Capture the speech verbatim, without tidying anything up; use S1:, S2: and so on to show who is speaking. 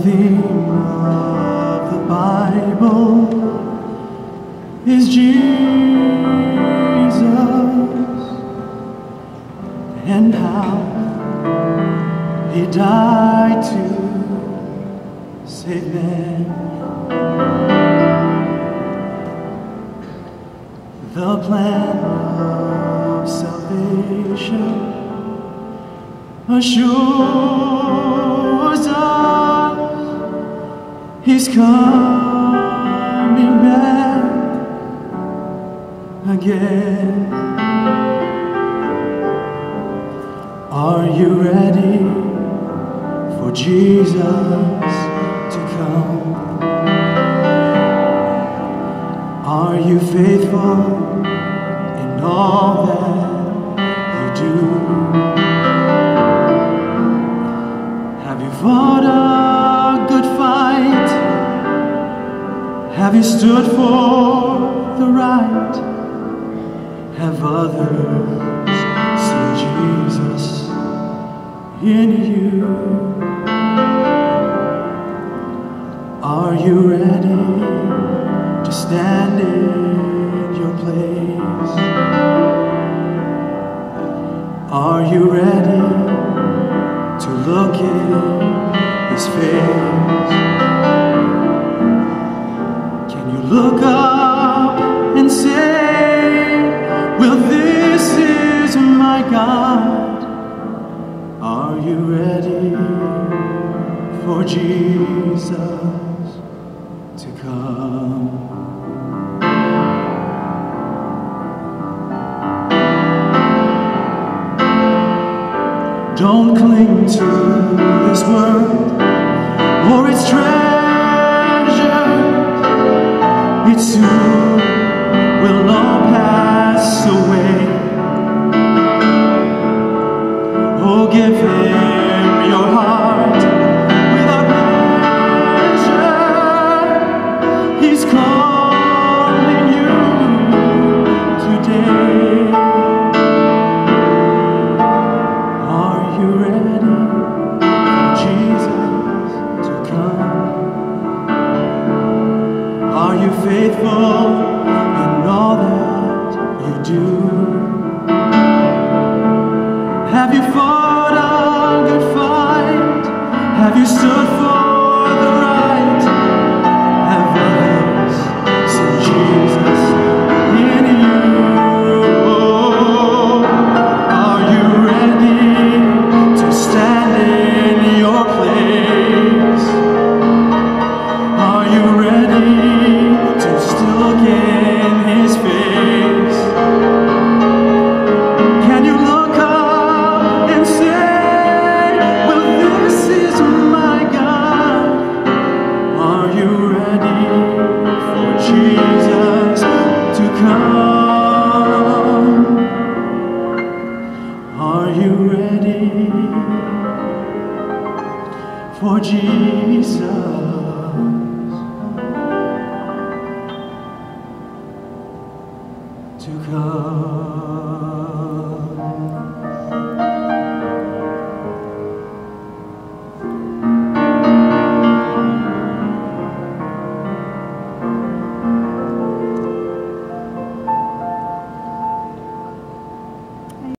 S1: theme of the Bible is Jesus and how He died to save man. The plan of salvation assures us He's coming back again. Are you ready for Jesus to come? Are you faithful in all that you do? Have you fought a good fight? Have you stood for the right? Have others seen Jesus in you? Are you ready to stand in your place? Are you ready to look in His face? Can you look up and say, well, this is my God? Are you ready for Jesus to come? Don't cling to this world or its treasures. It soon will all pass away. Oh, give Him your heart without measure. He's calling you today. Are you ready for Jesus to come? Are you faithful in all that you do? Have you fought a good fight? Have you stood for the right? Have others seen Jesus in you? Oh, are you ready to stand in your place? Are you ready to still look in His face? Can you look up and say, well, this is my God? Are you ready for Jesus to come? Are you ready for Jesus to come?